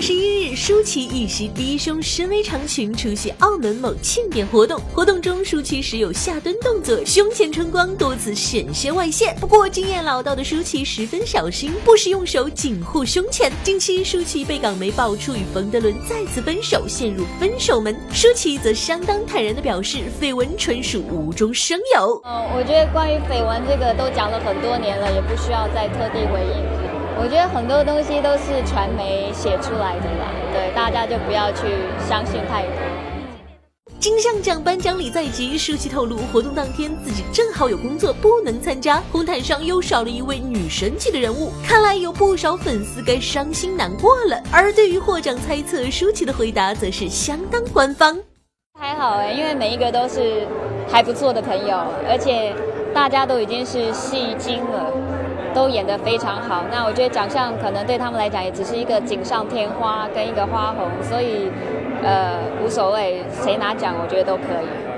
11日，舒淇一袭低胸深 V 长裙出席澳门某庆典活动，活动中舒淇时有下蹲动作，胸前春光多次险些外泄。不过经验老道的舒淇十分小心，不时用手紧护胸前。近期舒淇被港媒爆出与冯德伦再次分手，陷入分手门。舒淇则相当坦然地表示，绯闻纯属无中生有。 我觉得关于绯闻这个都讲了很多年了，也不需要再特地回应。我觉得很多东西都是传媒写出来的啦，对，大家就不要去相信太多。 金像奖颁奖礼在即，舒淇透露活动当天自己正好有工作不能参加，红毯上又少了一位女神级的人物，看来有不少粉丝该伤心难过了。而对于获奖猜测，舒淇的回答则是相当官方。 还好因为每一个都是还不错的朋友，而且大家都已经是戏精了，都演得非常好。那我觉得奖项可能对他们来讲也只是一个锦上添花跟一个花红，所以无所谓谁拿奖，我觉得都可以。